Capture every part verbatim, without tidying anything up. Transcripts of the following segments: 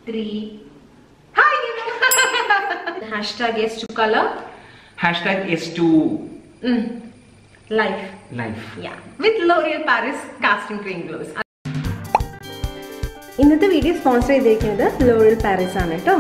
three. Hi. Hashtag yes to color. Hashtag yes to mm. life. Life. Yeah. With Loreal Paris casting cream glows. ഇന്നത്തെ video sponsor ചെയ്തിരിക്കുന്നത് Loreal Paris ആണ് കേട്ടോ.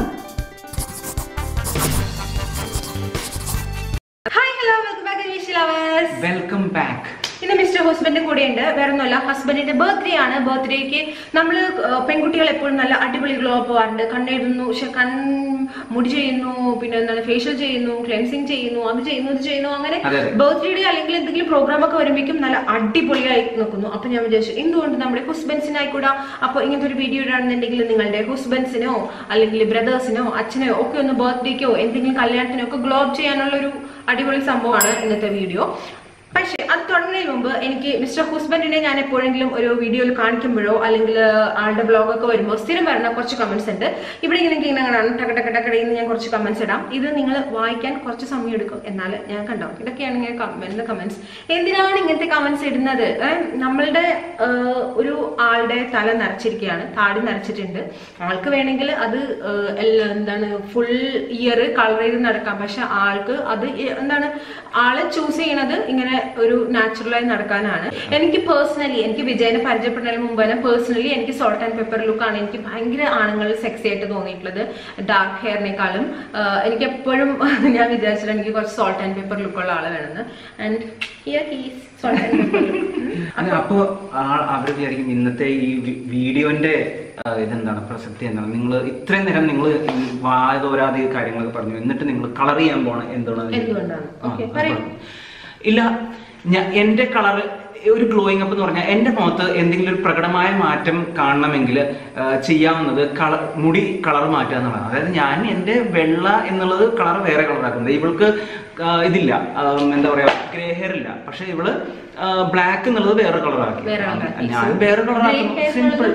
Hi, hello, welcome back karimashi lovers. Welcome back. ഇന്ന് mister husband കൂടെ ഉണ്ട്. വേറെ ഒന്നുമല്ല, ഹസ്ബൻഡിന്റെ ബർത്ത്ഡേ ആണ്. ബർത്ത്ഡേക്ക് നമ്മൾ പെൺകുട്ടികൾ എപ്പോഴും നല്ല അടിപൊളി ഗ്ലോ പോവാറുണ്ട്. കണ്ണെഴുതുന്നു, പക്ഷെ കൺ മുടി ചെയ്യുന്നു, പിന്നെ എന്താണ് ഫേഷ്യൽ ചെയ്യുന്നു, ക്ലെൻസിങ് ചെയ്യുന്നു, അത് ചെയ്യുന്നു ഇത് ചെയ്യുന്നു. അങ്ങനെ ബർത്ത്ഡേ അല്ലെങ്കിൽ എന്തെങ്കിലും പ്രോഗ്രാം ഒക്കെ വരുമ്പോഴേക്കും നല്ല അടിപൊളിയായി നിൽക്കുന്നു. അപ്പൊ ഞാൻ വിചാരിച്ചു എന്തുകൊണ്ട് നമ്മുടെ ഹസ്ബൻഡ്സിനായിക്കൂടാ. അപ്പൊ ഇങ്ങനത്തെ ഒരു വീഡിയോ ഇടാണെന്നുണ്ടെങ്കിൽ നിങ്ങളുടെ ഹസ്ബൻഡ്സിനോ അല്ലെങ്കിൽ ബ്രദേഴ്സിനോ അച്ഛനോ ഒക്കെ ഒന്ന് ബർത്ത്ഡേക്കോ എന്തെങ്കിലും കല്യാണത്തിനോ ഒക്കെ ഗ്ലോ അപ്പ് ചെയ്യാനുള്ള ഒരു അടിപൊളി സംഭവമാണ് ഇന്നത്തെ വീഡിയോ. പക്ഷേ അത് തുടങ്ങുന്നതിന് മുമ്പ് എനിക്ക് മിസ്റ്റർ ഹസ്ബൻഡിനെ ഞാൻ എപ്പോഴെങ്കിലും ഒരു വീഡിയോയിൽ കാണിക്കുമ്പോഴോ അല്ലെങ്കിൽ ആളുടെ ബ്ലോഗൊക്കെ വരുമ്പോൾ സ്ഥിരം വരുന്ന കുറച്ച് കമന്റ്സ് ഉണ്ട്. ഇവിടെ ഇങ്ങനെ ഇങ്ങനെ കാണാം, ടക ടക ടക്കടയിൽ നിന്ന് ഞാൻ കുറച്ച് കമന്റ്സ് ഇടാം. ഇത് നിങ്ങൾ വായിക്കാൻ കുറച്ച് സമയം എടുക്കും, എന്നാൽ ഞാൻ കണ്ടോ ഇതൊക്കെയാണ് ഇങ്ങനെ വരുന്ന കമന്റ്സ്. എന്തിനാണ് ഇങ്ങനത്തെ കമന്റ്സ് ഇടുന്നത്? നമ്മളുടെ ഒരു ആളുടെ തല നിറച്ചിരിക്കുകയാണ്, താടി നിറച്ചിട്ടുണ്ട്. ആൾക്ക് വേണമെങ്കിൽ അത് എന്താണ് ഫുൾ ഇയർ കളർ ചെയ്ത് നടക്കാം. പക്ഷെ ആൾക്ക് അത് എന്താണ് ആളെ ചൂസ് ചെയ്യണത് ഇങ്ങനെ ഒരു നാച്ചുറലായി നടക്കാനാണ്. എനിക്ക് പേഴ്സണലി എനിക്ക് വിജയനെ പരിചയപ്പെടുന്നതിന് മുമ്പ് തന്നെ പേഴ്സണലി എനിക്ക് സോൾട്ട് ആൻഡ് പെപ്പർ ലുക്കാണ് എനിക്ക് ഭയങ്കര ആണുങ്ങൾ സെക്സി ആയിട്ട് തോന്നിയിട്ടുള്ളത്. ഡാർക്ക് ഹെയറിനേക്കാളും എനിക്ക് എപ്പോഴും ഞാൻ വിചാരിച്ചിട്ട് എനിക്ക് കുറച്ച് സോൾട്ട് ആൻഡ് പെപ്പർ ലുക്കുള്ള ആള് വേണമെന്ന്. And here he is salt and pepper look. അപ്പൊ അവർ വിചാരിക്കും ഇന്നത്തെ ഈ വീഡിയോന്റെ ഇതെന്താണ് പ്രസക്തി എന്താണ്, നിങ്ങൾ ഇത്രയും നേരം നിങ്ങൾ വായതോരാതെ കാര്യങ്ങളൊക്കെ പറഞ്ഞു, എന്നിട്ട് നിങ്ങൾ കളർ ചെയ്യാൻ പോണ എന്താണ് എന്തുകൊണ്ടാണ്? ഇല്ല, ഞാൻ എന്റെ കളർ ഒരു ഗ്ലോയിങ് അപ്പ് എന്ന് പറഞ്ഞാൽ എന്റെ മുഖത്ത് എന്തെങ്കിലും ഒരു പ്രകടമായ മാറ്റം കാണണമെങ്കിൽ ചെയ്യാവുന്നത് കളർ മുടി കളർ മാറ്റുക എന്നുള്ളതാണ്. അതായത് ഞാൻ എന്റെ വെള്ള എന്നുള്ളത് കളർ വേറെ കളറാക്കുന്നത്. ഇവൾക്ക് ഇതില്ല, എന്താ പറയാ ഗ്രേ ഹെയർ ഇല്ല, പക്ഷെ ഇവള് ബ്ലാക്ക് എന്നുള്ളത് വേറെ കളറാക്കി. ഞാൻ വേറെ കളറാക്കും, സിമ്പിൾ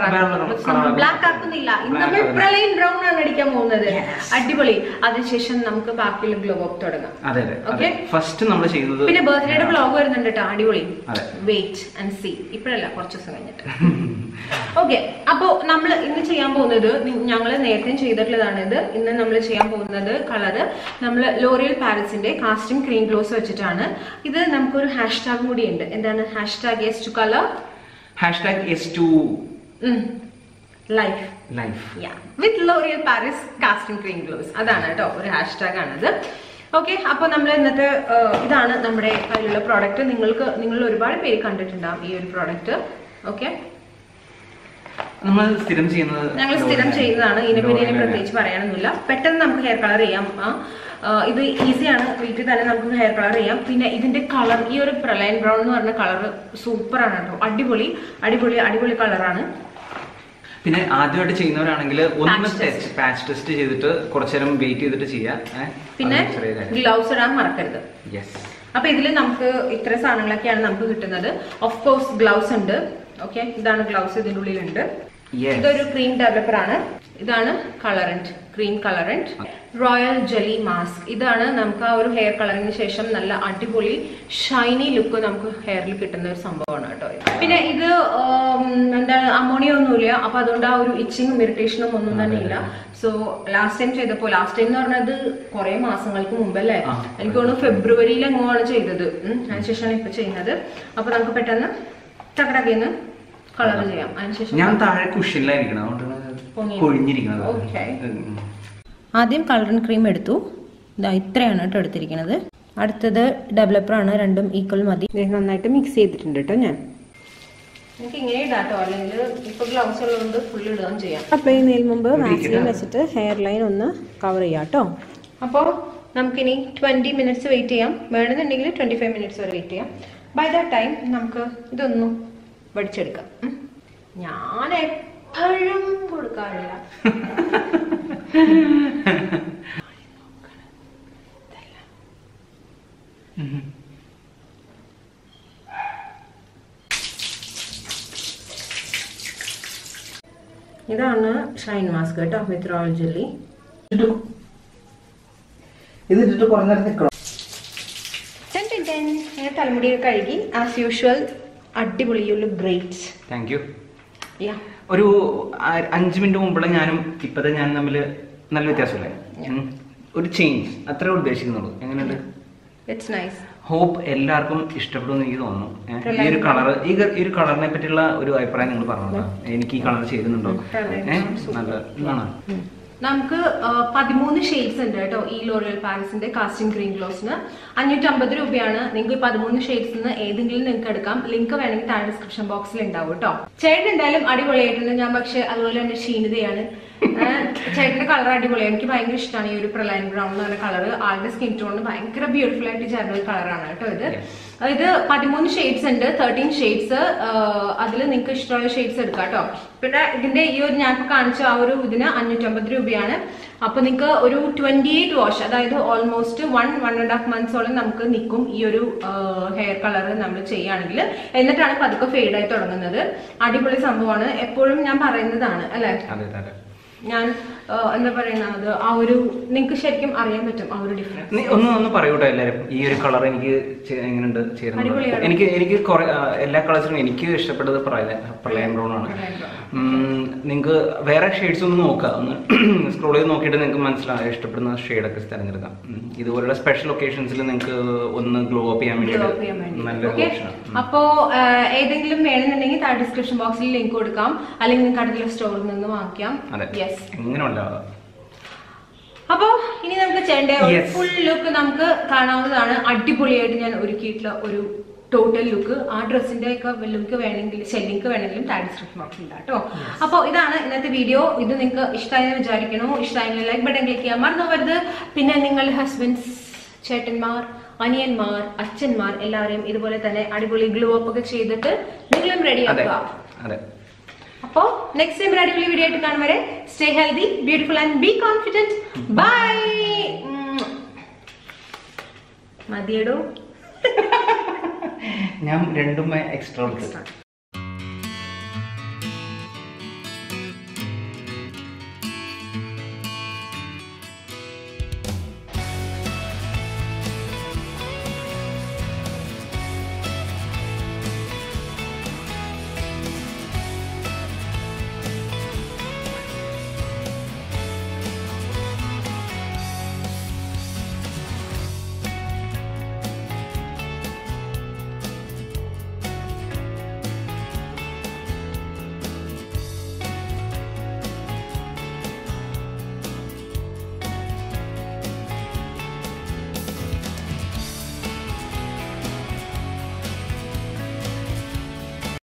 ബ്ലാക്ക് ആക്കുന്നില്ല. ബ്രൗൺ ആണ് അടിക്കാൻ പോകുന്നത്. അടിപൊളി. അതിനുശേഷം നമുക്ക് ബാക്കിയുള്ള ഗ്ലോ അപ്പ് തുടങ്ങാം. അതെ അതെ, ഫസ്റ്റ് നമ്മൾ ചെയ്യുന്നത്. പിന്നെ ബർത്ത്ഡേയുടെ ബ്ലോഗ് വരുന്നുണ്ട് കേട്ടോ, അടിപൊളി. Wait and see. ഇപ്പഴല്ല, കുറച്ച് ദിവസം കഴിഞ്ഞിട്ട്. ഓക്കെ, അപ്പൊ നമ്മൾ ഇന്ന് ചെയ്യാൻ പോകുന്നത് ഞങ്ങൾ നേരത്തെ ചെയ്തിട്ടുള്ളതാണ്. ഇത് ഇന്ന് നമ്മൾ ചെയ്യാൻ പോകുന്നത് കളറ് നമ്മൾ ലോറിയൽ പാരിസിന്റെ കാസ്റ്റിംഗ് ക്രീം ഗ്ലോസ് വെച്ചിട്ടാണ്. ഇത് നമുക്കൊരു ഹാഷ്ടാഗ് കൂടി ഉണ്ട്. എന്താണ് hashtag yes to colour, hashtag yes to life life with L'Oreal Paris casting cream gloss. അതാണ് കേട്ടോ ഒരു ഹാഷ്ടാഗ് ആണത്. ഓക്കെ, അപ്പൊ നമ്മൾ ഇന്നത്തെ ഇതാണ് നമ്മുടെ കയ്യിലുള്ള പ്രോഡക്റ്റ്. നിങ്ങൾക്ക് നിങ്ങൾ ഒരുപാട് പേര് കണ്ടിട്ടുണ്ടാവും ഈ ഒരു പ്രോഡക്റ്റ്. ഓക്കെ, നമ്മൾ സ്ഥിരം ചെയ്യുന്നത് ഞങ്ങൾ സ്ഥിരം ചെയ്യുന്നതാണ്. ഇതിനെപ്പറ്റി ഇനി പ്രത്യേകിച്ച് പറയാനൊന്നുമില്ല. പെട്ടെന്ന് നമുക്ക് ഹെയർ കളർ ചെയ്യാം. ഇത് ഈസിയാണ്, വീട്ടിൽ തന്നെ നമുക്ക് ഹെയർ കളർ ചെയ്യാം. പിന്നെ ഇതിന്റെ കളർ, ഈ ഒരു പ്രളയൻ ബ്രൗൺ എന്ന് പറഞ്ഞ കളർ സൂപ്പർ ആണ് കേട്ടോ. അടിപൊളി അടിപൊളി അടിപൊളി കളറാണ്. പിന്നെ ആദ്യമായിട്ട് ചെയ്യുന്നവരാണെങ്കിൽ ഒന്ന് പാച്ച് ടെസ്റ്റ് ചെയ്തിട്ട് കുറച്ചു നേരം വെയിറ്റ് ചെയ്തിട്ട് ചെയ്യാം. പിന്നെ ഗ്ലൗസ് ഇടാൻ മറക്കരുത്. അപ്പൊ ഇതിൽ നമുക്ക് ഇത്ര സാധനങ്ങളൊക്കെയാണ് നമുക്ക് കിട്ടുന്നത്. ഓഫ് കോഴ്സ് ഗ്ലൗസ് ഉണ്ട്. ഓക്കെ, ഇതാണ് ഗ്ലൗസ്, ഇതിൻ്റെ ഉള്ളിലുണ്ട്. ഇതൊരു ക്രീം ഡെവലപ്പർ ആണ്. ഇതാണ് colourant, cream colourant. Royal jelly mask. ഇതാണ് നമുക്ക് ആ ഒരു ഹെയർ കളറിന് ശേഷം നല്ല അടിപൊളി ഷൈനി ലുക്ക് നമുക്ക് ഹെയറിൽ കിട്ടുന്ന ഒരു സംഭവമാണ് കേട്ടോ. പിന്നെ ഇത് എന്താണ് അമോണിയ ഒന്നുമില്ല, അപ്പൊ അതുകൊണ്ട് ആ ഒരു ഇച്ചിങ്ങും ഇറിറ്റേഷനും ഒന്നും തന്നെ ഇല്ല. സോ ലാസ്റ്റ് ടൈം ചെയ്തപ്പോ, ലാസ്റ്റ് ടൈം എന്ന് പറഞ്ഞത് കുറെ മാസങ്ങൾക്ക് മുമ്പല്ലേ, എനിക്ക് തോന്നുന്നു ഫെബ്രുവരിയിൽ എങ്ങോട്ടാണ് ചെയ്തത്. അതിനുശേഷമാണ് ഇപ്പൊ ചെയ്യുന്നത്. അപ്പൊ നമുക്ക് പെട്ടെന്ന് ടക്കടക്കിന്ന് കളർ ചെയ്യാം. അതിനുശേഷം ഞാൻ താഴെ കുഷ്യനിലായിരിക്കണം, ആദ്യം കളറിംഗ് ക്രീം എടുത്തു. ഇതാ ഇത്രയാണ് കേട്ടോ എടുത്തിരിക്കുന്നത്. അടുത്തത് ഡെവലപ്പറാണ്. രണ്ടും ഈക്വൽ മതി. നന്നായിട്ട് മിക്സ് ചെയ്തിട്ടുണ്ട് കേട്ടോ ഞാൻ. എനിക്ക് ഇങ്ങനെ ഇടാട്ടോ, അല്ലെങ്കിൽ ഇപ്പൊ ഗ്ലൗസ് ഉള്ളതുകൊണ്ട് ഫുൾ ഇടുകയും ചെയ്യാം. അപ്ലൈ ചെയ്യുന്നതിന് മുമ്പ് വാക്സിൻ വെച്ചിട്ട് ഹെയർ ലൈൻ ഒന്ന് കവർ ചെയ്യാം കേട്ടോ. അപ്പോൾ നമുക്കിനി ട്വന്റി മിനിറ്റ്സ് വെയിറ്റ് ചെയ്യാം. വേണമെന്നുണ്ടെങ്കിൽ ട്വന്റി ഫൈവ് മിനിറ്റ്സ് വരെ വെയിറ്റ് ചെയ്യാം. ബൈ ദാറ്റ് ടൈം നമുക്ക് ഇതൊന്നും വടിച്ചെടുക്കാം. ഞാൻ എപ്പോഴും കൊടുക്കാറില്ല. ഇതാണ് ഷൈൻ മാസ്ക് കേട്ടോ, വിത്ത് റോയൽ ജെല്ലി. തലമുടി കഴുകി ആസ് യൂഷ്വൽ. അടിപൊളി, you look great. Thank you. ഒരു അഞ്ചു മിനിറ്റ് മുമ്പുള്ള ഞാനും ഇപ്പത്തെ ഞാൻ തമ്മിൽ നല്ല വ്യത്യാസമല്ലേ? ഒരു ചേഞ്ച് അത്രേ ഉദ്ദേശിക്കുന്നുള്ളൂ. എങ്ങനെയുണ്ട്? ഹോപ്പ് എല്ലാവർക്കും ഇഷ്ടപ്പെടുമെന്ന് എനിക്ക് തോന്നുന്നു. ഈ ഒരു കളർ ഈ ഒരു കളറിനെ പറ്റിയുള്ള ഒരു അഭിപ്രായം നിങ്ങൾ പറഞ്ഞതാ. എനിക്ക് ഈ കളർ ചേരുന്നുണ്ടോ? ഏഹ് നല്ല ഇതാണ്. നമുക്ക് പതിമൂന്ന് ഷെയ്ഡ്സ് ഉണ്ട് കേട്ടോ ഈ ലോറിയൽ പാരീസിന്റെ കാസ്റ്റിംഗ് ഗ്രീൻ ഗ്ലോസിന്. അഞ്ഞൂറ്റി അമ്പത് രൂപയാണ്. നിങ്ങൾക്ക് പതിമൂന്ന് ഷെയ്ഡ്സിന് ഏതെങ്കിലും നിങ്ങൾക്ക് എടുക്കാം. ലിങ്ക് വേണമെങ്കിൽ താഴെ ഡിസ്ക്രിപ്ഷൻ ബോക്സിൽ ഉണ്ടാവും കേട്ടോ. ചേട്ടൻ എന്തായാലും അടിപൊളിയായിട്ടുണ്ട്. ഞാൻ പക്ഷെ അതുപോലെ തന്നെ ക്ഷീണിതയാണ്. ചേട്ടന്റെ കളർ അടിപൊളിയാണ്. എനിക്ക് ഭയങ്കര ഇഷ്ടമാണ് ഈ ഒരു പ്രലൈൻ ബ്രൗൺ എന്ന് പറഞ്ഞ കളർ. ആളുടെ സ്കിൻ ടോണിന് ഭയങ്കര ബ്യൂട്ടിഫുൾ ആയിട്ട് ചേർന്ന ഒരു കളറാണ് കേട്ടോ ഇത്. ഇത് പതിമൂന്ന് ഷെയ്ഡ്സ് ഉണ്ട്, തേർട്ടീൻ ഷെയ്ഡ്സ്. അതിൽ നിങ്ങൾക്ക് ഇഷ്ടമുള്ള ഷെയ്ഡ്സ് എടുക്കാം കേട്ടോ. പിന്നെ ഇതിന്റെ ഈ ഒരു ഞാൻ കാണിച്ച ആ ഒരു ഇതിന് അഞ്ഞൂറ്റമ്പത് രൂപയാണ്. അപ്പൊ നിങ്ങൾക്ക് ഒരു ട്വന്റി എയ്റ്റ് വാഷ്, അതായത് almost one one and half മന്ത്സോളം നമുക്ക് നിൽക്കും ഈ ഒരു ഹെയർ കളർ നമ്മൾ ചെയ്യുകയാണെങ്കിൽ. എന്നിട്ടാണ് പതുക്കെ ഫെയ്ഡ് ആയി തുടങ്ങുന്നത്. അടിപൊളി സംഭവമാണ്. എപ്പോഴും ഞാൻ പറയുന്നതാണ് അല്ലെ, ഞാൻ എന്താ പറയുന്നത്, ആ ഒരു നിങ്ങൾക്ക് ശരിക്കും അറിയാൻ പറ്റും ആ ഒരു ഡിഫറൻസ്. ഒന്ന് ഒന്ന് പറയൂട്ടോ എല്ലാവരും, ഈ ഒരു കളർ എനിക്ക് എങ്ങനെയുണ്ട് ചേരുന്നത്? എനിക്ക് എനിക്ക് കുറെ എല്ലാ കളേഴ്സിനും എനിക്ക് ഇഷ്ടപ്പെട്ടത് പ്രളയം ബ്രൗൺ ആണ്. നിങ്ങൾക്ക് വേറെ ഷെയ്ഡ്സ് ഒന്ന് നോക്കാം, ഒന്ന് സ്ക്രോൾ ചെയ്ത് നോക്കിയിട്ട് നിങ്ങൾക്ക് മനസ്സിലാവും ഇഷ്ടപ്പെടുന്ന ഷെയ്ഡൊക്കെ തിരഞ്ഞെടുക്കാം. ഇതുപോലുള്ള സ്പെഷ്യൽ ഒക്കേഷൻസിൽ നിങ്ങൾക്ക് ഒന്ന് ഗ്ലോ അപ്പ് ചെയ്യാൻ വേണ്ടി നല്ലൊരു ഓപ്ഷനാണ്. അപ്പോ ഏതെങ്കിലും വേണമെന്നുണ്ടെങ്കിൽ താഴെ ഡിസ്ക്രിപ്ഷൻ ബോക്സിൽ ലിങ്ക് കൊടുക്കാം, അല്ലെങ്കിൽ നിങ്ങൾക്ക് അടുത്തുള്ള സ്റ്റോറിൽ നിന്ന് വാങ്ങിക്കാം. എങ്ങനെയുള്ള അപ്പോ ഇനി നമുക്ക് ചെയ്യേണ്ട ഫുൾ ലുക്ക് നമുക്ക് കാണാവുന്നതാണ്. അടിപൊളിയായിട്ട് ഞാൻ ഒരുക്കിയിട്ടുള്ള ഒരു ടോട്ടൽ ലുക്ക്. ആ ഡ്രസ്സിന്റെ ഒക്കെ ലുക്ക് വേണമെങ്കിൽ ഷെല്ലിക്ക് വേണമെങ്കിലും താഴെ ഡിസ്ക്രിപ്ഷൻ ബോക്സിൽ ഉണ്ട് കേട്ടോ. അപ്പോൾ ഇതാണ് ഇന്നത്തെ വീഡിയോ. ഇത് നിങ്ങൾക്ക് ഇഷ്ടമായെന്ന് വിചാരിക്കണോ? ഇഷ്ടമായെങ്കിൽ ലൈക്ക് ബട്ടൺ ക്ലിക്ക് ചെയ്യാൻ മറന്നുപോകരുത്. പിന്നെ നിങ്ങൾ ഹസ്ബൻഡ്സ്, ചേട്ടന്മാർ, അനിയന്മാർ, അച്ഛന്മാർ എല്ലാവരെയും ഇതുപോലെ തന്നെ അടിപൊളി ഗ്ലോ അപ്പ് ഒക്കെ ചെയ്തിട്ട് നിങ്ങളും റെഡി ആക്കുക. അപ്പോ നെക്സ്റ്റ് ടൈം അടിപൊളി വീഡിയോ ആയിട്ട് കാണും വരെ stay healthy, beautiful and be confident. Bye. മതിയടോ. ഞാൻ രണ്ടും എക്സ്ട്രാ